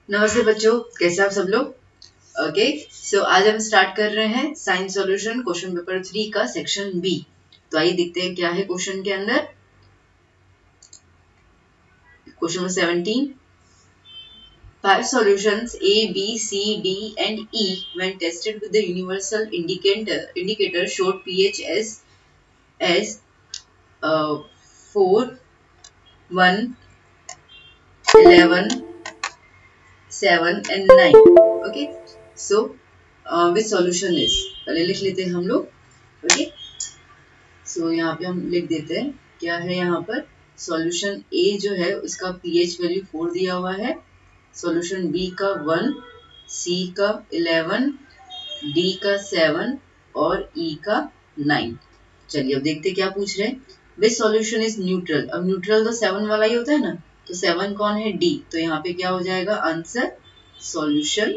नमस्ते बच्चों, कैसे आप सब लोग। ओके, सो आज हम स्टार्ट कर रहे हैं साइंस सॉल्यूशन क्वेश्चन पेपर 3 का सेक्शन बी। तो आइए देखते हैं क्या है क्वेश्चन के अंदर। Question number 17, 5 solutions A, B, C, D and E when tested with the universal indicator showed pH as 4, 1, 11, 7 and 9. Okay, so which solution is, पहले लिख लेते हैं हम लोग। ओके, सो यहाँ पे हम लिख देते हैं क्या है यहाँ पर। सॉल्यूशन ए जो है उसका पीएच वैल्यू 4 दिया हुआ है, सॉल्यूशन बी का 1, सी का 11, डी का 7 और ई का 9। चलिए अब देखते क्या पूछ रहे हैं। Which solution is neutral. अब न्यूट्रल तो 7 वाला ही होता है ना, तो 7 कौन है, डी। तो यहाँ पे क्या हो जाएगा आंसर, सॉल्यूशन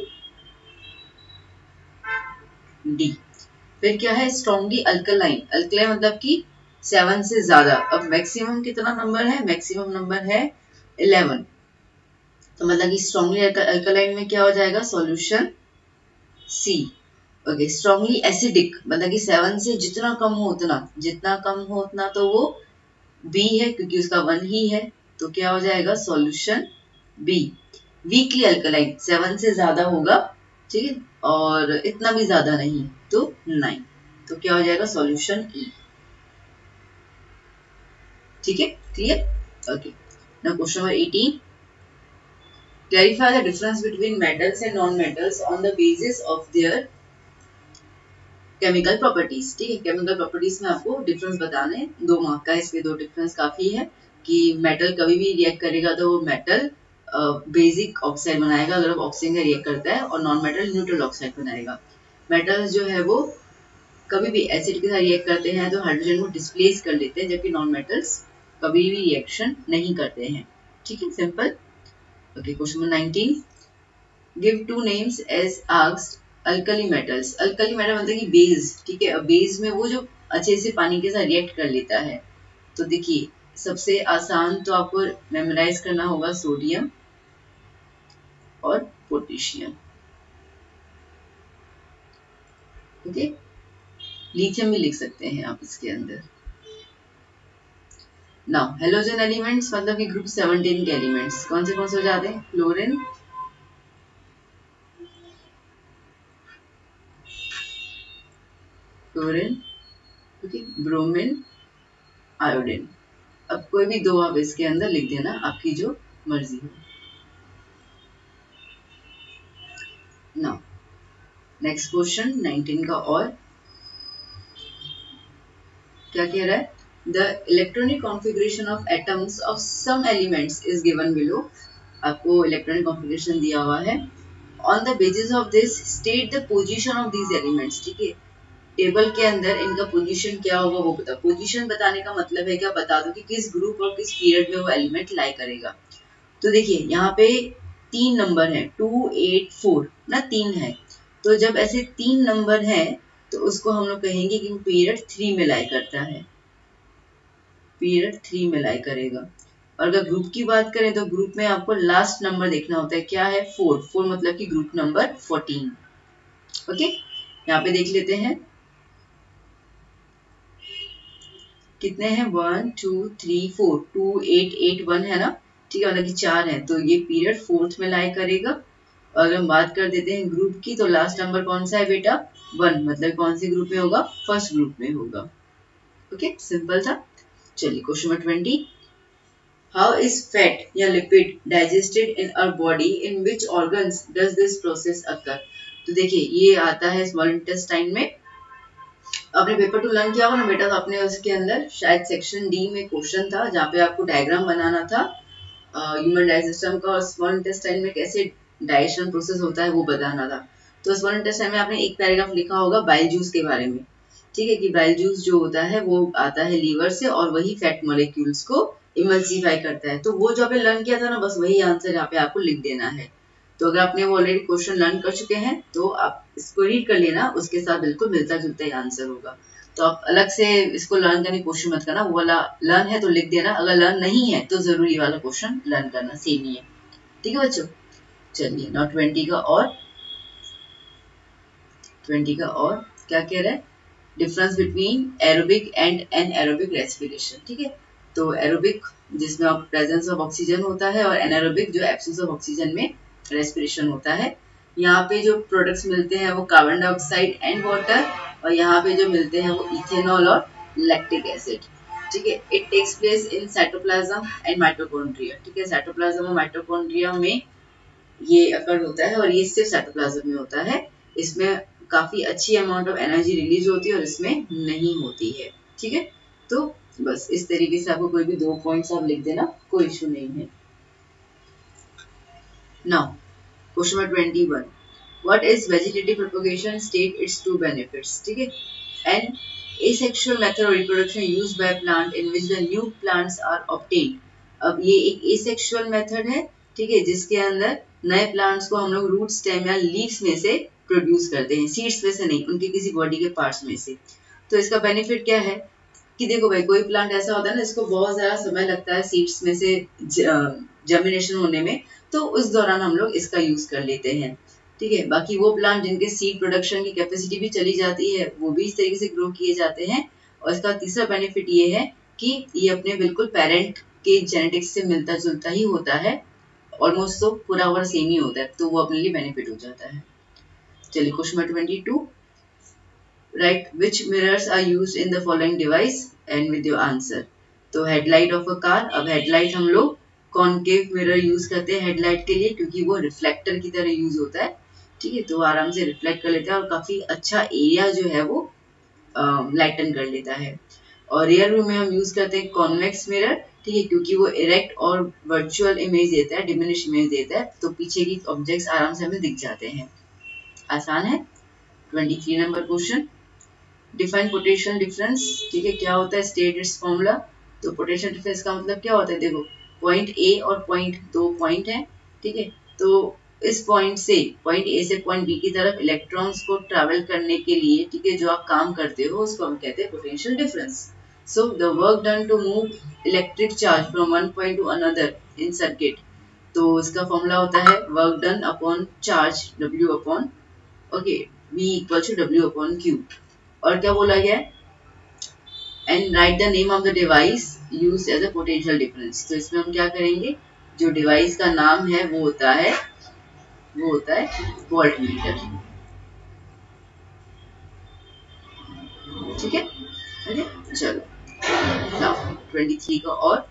डी। फिर क्या है, स्ट्रॉन्गली अल्कलाइन। अल्कलाइन मतलब कि 7 से ज्यादा। अब मैक्सिमम कितना नंबर है, मैक्सिमम नंबर है 11, तो मतलब कि स्ट्रॉन्गली अल्कलाइन में क्या हो जाएगा, solution C. Okay, strongly acidic मतलब कि 7 से जितना कम हो उतना, जितना कम हो उतना, तो वो बी है क्योंकि उसका 1 ही है, तो क्या हो जाएगा सॉल्यूशन बी। वीकली अल्कलाइन 7 से ज्यादा होगा, ठीक है, और इतना भी ज्यादा नहीं, तो 9, तो क्या हो जाएगा सॉल्यूशन ई। ठीक है, clear. Okay, now question number 18, clarify the difference between metals and non metals on the basis of their chemical properties. ठीक है, केमिकल प्रॉपर्टीज में आपको डिफरेंस बताने, 2 मार्क का, इसके 2 डिफरेंस काफी है कि मेटल कभी भी रिएक्ट करेगा तो वो मेटल बेसिक ऑक्साइड बनाएगा अगर वो ऑक्सीजन का रिएक्ट करता है, और नॉन मेटल न्यूट्रल ऑक्साइड बनाएगा। मेटल्स जो है वो कभी भी एसिड के साथ रिएक्ट करते हैं तो हाइड्रोजन को डिस्प्लेस कर लेते हैं, जबकि नॉन मेटल्स कभी भी रिएक्शन नहीं करते हैं। ठीक है, simple. Okay, question number 19, give 2 names as asked alkali metals. Alkali metal मतलब कि बेस। ठीक है, अब बेस में वो जो अच्छे से पानी के साथ रिएक्ट कर लेता है। तो देखिए सबसे आसान तो आपको मेमोराइज करना होगा सोडियम और पोटेशियम। ओके, लिथियम भी लिख सकते हैं आप इसके अंदर। नाउ हेलोजन एलिमेंट्स मतलब कि ग्रुप 17 के एलिमेंट्स कौन से हो जाते हैं, क्लोरीन, ओके, ब्रोमीन, आयोडीन। अब कोई भी 2 आप इसके अंदर लिख देना, आपकी जो मर्जी हो। नाउ नेक्स्ट क्वेश्चन 19 का, और क्या कह रहा है, the electronic configuration of atoms of some elements is given below. आपको इलेक्ट्रॉनिक कॉन्फ़िगरेशन दिया हुआ है। On the basis of this state the position of these elements. ठीक है, टेबल के अंदर इनका पोजीशन क्या होगा वो बता। पोजीशन बताने का मतलब है क्या, बता दो कि किस ग्रुप और किस पीरियड में वो एलिमेंट लाई करेगा। तो देखिए यहाँ पे 3 नंबर है, 2, 8, 4 ना, 3 है। तो जब ऐसे 3 नंबर है तो उसको हम लोग कहेंगे कि पीरियड 3 में लाई करता है, पीरियड 3 में लाई करेगा। और अगर ग्रुप की बात करें तो ग्रुप में आपको लास्ट नंबर देखना होता है, क्या है, 4, 4 मतलब कि ग्रुप नंबर 14। ओके, यहाँ पे देख लेते हैं कितने हैं, 1, 2, 3, 4, 2, 8, 8, 1 है ना। ठीक है, मतलब कि 4 है, तो ये पीरियड 4th में लाई करेगा। और अगर हम बात कर देते हैं ग्रुप की, तो लास्ट नंबर कौन सा है बेटा, 1, मतलब कौन से ग्रुप में होगा, फर्स्ट ग्रुप में होगा। ओके, सिंपल था। चलिए question number 20, how is fat या lipid digested in our body, in which organs does this process occur. तो देखिए ये आता है स्मॉल इंटेस्टाइन में। आपने पेपर 2 लर्न किया होगा ना बेटा, तो आपने उसके अंदर शायद सेक्शन डी में क्वेश्चन था जहाँ पे आपको डायग्राम बनाना था ह्यूमन डाइजेस्टम का, और स्मॉल इंटेस्टाइन में कैसे डाइजेशन प्रोसेस होता है वो बताना था। तो स्मॉल इंटेस्टाइन में आपने एक पैराग्राफ लिखा होगा बाइल जूस के बारे में। ठीक है, कि बाइल जूस जो होता है वो आता है लीवर से, और वही फैट मॉलिक्यूल्स को इमल्सिफाई करता है। तो वो जो आपने लर्न किया था ना, बस वही आंसर यहाँ पे आपको लिख देना है। तो अगर आपने वो ऑलरेडी क्वेश्चन लर्न कर चुके हैं तो आप इसको रीड कर लेना, उसके साथ बिल्कुल मिलता जुलता ही आंसर होगा। तो आप अलग से इसको लर्न करने की कोशिश मत करना, वो वाला लर्न है तो लिख देना, अगर लर्न नहीं है तो जरूरी वाला क्वेश्चन लर्न करना, सेम ही है। ठीक है बच्चों, चलिए नाउ 20 का और क्या कह रहा है, difference between aerobic and anaerobic respiration. ठीक है, तो एरोबिक जिसमें प्रेजेंस ऑफ ऑक्सीजन होता है और एनारोबिक जो एब्सेंस ऑफ ऑक्सीजन में रेस्पिरेशन होता है। यहाँ पे जो प्रोडक्ट्स मिलते हैं वो कार्बन डाइऑक्साइड एंड वाटर, और यहाँ पे जो मिलते हैं वो इथेनॉल और लैक्टिक एसिड। ठीक है, it takes place in cytoplasm and mitochondria. ठीक है, साइटोप्लाज्म और माइटोकॉन्ड्रिया में ये अकर होता है और ये सिर्फ साइटोप्लाज्म में होता है। इसमें काफी अच्छी अमाउंट ऑफ एनर्जी रिलीज होती है और इसमें नहीं होती है। ठीक है, तो बस इस तरीके से आपको कोई भी 2 पॉइंट्स आप लिख देना, कोई इशू नहीं है। Now question number 21, what is vegetative propagation, state its two benefits. ठीक है, an asexual method of reproduction used by a plant in which the new plants are obtained। अब ये एक asexual method है, ठीक है, जिसके अंदर नए प्लांट्स को हम लोग रूट, स्टेम या लीव्स में से प्रोड्यूस करते हैं, सीड्स में से नहीं, उनके किसी बॉडी के पार्ट्स में से। तो इसका बेनिफिट क्या है कि देखो भाई, कोई प्लांट ऐसा होता है ना इसको बहुत ज्यादा समय लगता है सीड्स में से जर्मिनेशन होने में, तो उस दौरान हम लोग इसका यूज कर लेते हैं। ठीक है, बाकी वो प्लांट जिनके सीड प्रोडक्शन की कैपेसिटी भी चली जाती है वो भी इस तरीके से ग्रो किए जाते हैं। और इसका तीसरा बेनिफिट ये है कि ये अपने बिल्कुल पेरेंट के जेनेटिक्स से मिलता जुलता ही होता है, ऑलमोस्ट तो पूरा ओवर सेम ही होता है, तो वो अपने लिए बेनिफिट हो जाता है। चलिए question number 22, write which mirrors are used in the following device and with your answer. तो हेडलाइट ऑफ अ कार, अब हेडलाइट हम लोग कॉनकेव मिरर यूज करते हैं हेडलाइट के लिए क्योंकि वो रिफ्लेक्टर की तरह यूज होता है। ठीक है, तो आराम से रिफ्लेक्ट कर लेता है और काफी अच्छा एरिया जो है वो लाइटन कर लेता है। और रियर व्यू में हम यूज करते हैं कॉन्वेक्स मिरर, ठीक है, क्योंकि वो इरेक्ट और वर्चुअल इमेज देता है, डिमिनिश इमेज देता है, तो पीछे की ऑब्जेक्ट्स आराम से हमें दिख जाते हैं। आसान है। 23 number question, define potential difference. ठीक है, क्या होता है, स्टेट इट्स फॉर्मूला। तो पोटेंशियल डिफरेंस का मतलब क्या होता है, देखो पॉइंट ए और पॉइंट, दो पॉइंट है। ठीक है, तो इस पॉइंट से, पॉइंट ए से पॉइंट बी की तरफ इलेक्ट्रॉन्स को ट्रैवल करने के लिए, ठीक है, जो आप काम करते हो उसको हम कहते हैं potential difference. So the work done to move electric charge from one point to another in circuit. तो इसका फॉर्मूला होता है work done upon charge W upon, okay, V equal to W upon Q। और क्या बोला गया है, and write the name of the device used as a potential difference. तो इसमें हम क्या करेंगे, जो डिवाइस का नाम है वो होता है वोल्टमीटर। ठीक है, ओके, चलो नाउ 23 का और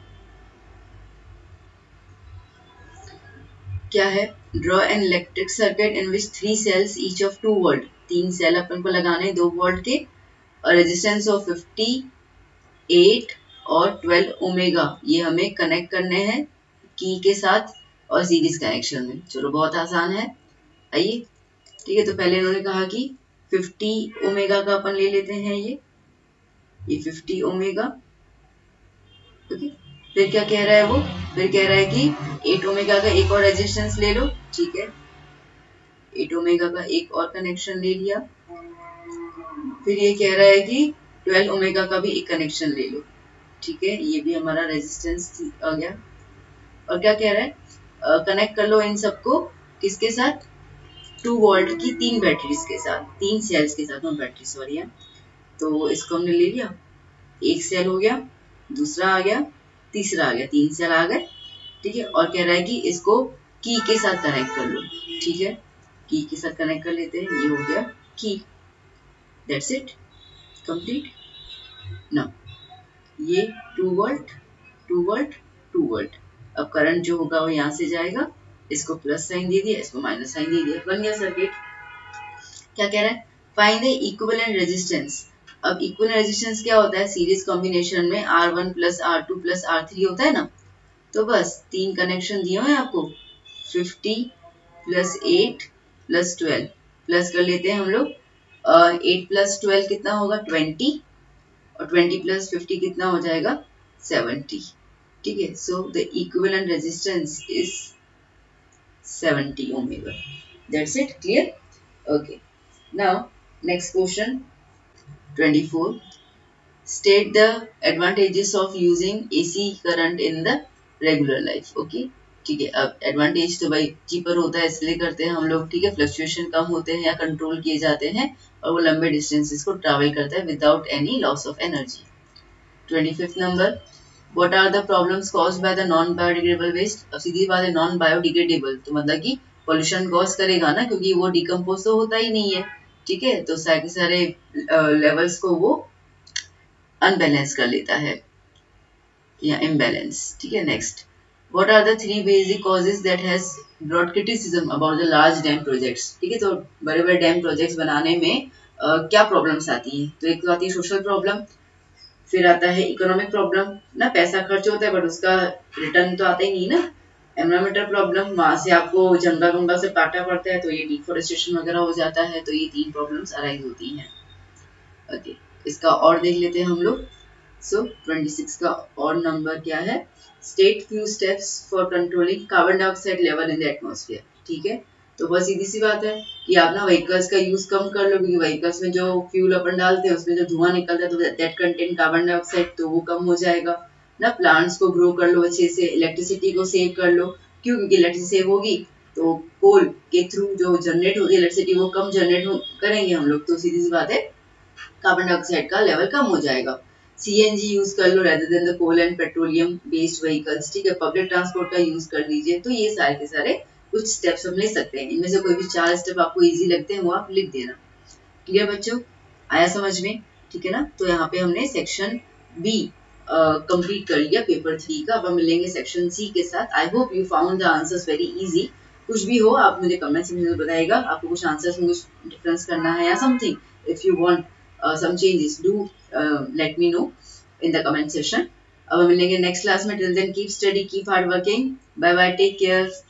क्या है, draw an electric circuit in which 3 cells each of 2 volt। 3 cell अपन को लगाने 2 वोल्ट के और रेजिस्टेंस ऑफ 58 और 12 ओमेगा, ये हमें कनेक्ट करने हैं की के साथ और सीरीज कनेक्शन में। चलो बहुत आसान है, आइए। ठीक है, तो पहले इन्होंने कहा कि 50 ओमेगा का अपन ले लेते हैं, ये 50 ओमेगा। ओके, फिर क्या कह रहा है वो, फिर कह रहा है कि 8 ओमेगा का एक और रेजिस्टेंस ले लो। ठीक है, 8 ओमेगा का एक और कनेक्शन ले लिया। फिर ये कह रहा है कि 12 ओमेगा का भी एक कनेक्शन ले लो। ठीक है, ये भी हमारा रेजिस्टेंस आ गया। और क्या कह रहा है, कनेक्ट कर लो इन सबको किसके साथ, 2 वोल्ट की 3 बैटरीज के साथ, 3 सेल्स के साथ, बैटरी सॉरी है। तो इसको हमने ले लिया, एक सेल हो गया, दूसरा आ गया, तीसरा आ गया, 3 सेल आ गए। ठीक है, और कह रहा है कि इसको की के साथ कनेक्ट कर लो। ठीक है, की के साथ कनेक्ट कर लेते हैं, ये हो गया की, दैट्स इट, कंप्लीट। नाउ ये 2 वोल्ट 2 वोल्ट 2 वोल्ट, अब करंट जो होगा वो यहाँ से जाएगा, इसको प्लस साइन दे दिया, इसको माइनस साइन दे दिया, बन गया सर्किट। क्या कह रहा है, फाइंड द इक्विवेलेंट रेजिस्टेंस। अब इक्विवेलेंट रेजिस्टेंस क्या होता है, सीरीज कॉम्बिनेशन में R1 plus R2 plus R3 होता है ना। तो बस 3 कनेक्शन दिए हुए हैं आपको, 50 प्लस 8 प्लस 12, प्लस कर लेते हैं हम लोग, 8 प्लस 12 कितना होगा 20, और 20 प्लस 50 कितना हो जाएगा 70। ठीक है, so the equivalent resistance is 70 omega, that's it, clear, okay. Now next question 24, state the advantages of using AC current in the regular life। okay, ठीक है। अब एडवांटेज तो भाई चीपर होता है इसलिए करते हैं हम लोग, ठीक है। फ्लक्चुएशन कम होते हैं या कंट्रोल किए जाते हैं और वो लंबे डिस्टेंसेस को ट्रैवल करता है without any loss of energy. 25th number, what are the problems caused by the non biodegradable waste. अब सीधी बात है, नॉन बायोडिग्रेडेबल तो मतलब कि पॉल्यूशन कॉज करेगा ना, क्योंकि वो डिकम्पोज तो होता ही नहीं है, ठीक है। तो सारे सारे लेवल्स को वो अनबैलेंस कर लेता है या इम्बैलेंस, ठीक है। Next, what are the 3 basic causes that has brought criticism about the large dam projects, ठीक है। तो बड़े बड़े डैम प्रोजेक्ट्स बनाने में क्या प्रॉब्लम्स आती हैं। तो एक तो आती है सोशल प्रॉब्लम, फिर आता है इकोनॉमिक प्रॉब्लम ना, पैसा खर्च होता है बट उसका रिटर्न तो आता ही नहीं ना। एनवायरमेंटल प्रॉब्लम, वहां से आपको जंगल वंगल से काटना पड़ता है तो ये डिफोरेस्टेशन वगैरह हो जाता है, तो ये 3 प्रॉब्लम्स अराइज होती हैं। ओके, इसका और देख लेते हैं हम लोग। सो 26 का और नंबर क्या है, state few steps for controlling carbon dioxide level in the atmosphere, ठीक है। तो बहुत सीधी सी बात है कि आप ना व्हीकल्स का यूज कम कर लो, क्योंकि व्हीकल्स में जो फ्यूल अपन डालते हैं उसमें जो धुआं निकलता है तो दैट कंटेन कार्बन डाइऑक्साइड, तो वो कम हो जाएगा ना। प्लांट्स को ग्रो कर लो अच्छे से, इलेक्ट्रिसिटी को सेव कर लो, क्यों, क्योंकि इलेक्ट्रिसिटी सेव होगी तो कोल के थ्रू जो जनरेट होगी इलेक्ट्रिसिटी वो कम जनरेट करेंगे हम लोग, तो सीधी सी बात है कार्बन डाइऑक्साइड का लेवल कम हो जाएगा। सीएनजी यूज कर लो rather than the coal and petroleum based vehicles, ठीक है। पब्लिक ट्रांसपोर्ट का यूज कर लीजिए। तो ये सारे के सारे कुछ स्टेप्स हम ले सकते हैं, इनमें से कोई भी 4 स्टेप आपको इजी लगते हैं वो आप लिख देना। क्लियर बच्चों, आया समझ में, ठीक है ना। तो यहाँ पे हमने सेक्शन बी कंप्लीट कर लिया पेपर 3 का। अब हम मिलेंगे सेक्शन सी के साथ। I hope you found the answers very easy. कुछ भी हो आप मुझे कमेंट सेक्शन में बताइएगा, आपको कुछ आंसर्स में कुछ डिफरेंस करना है या something. If you want some changes, do let me know in the comment section. अब हम मिलेंगे नेक्स्ट क्लास में। Till then keep study, keep hard working, bye bye, take care.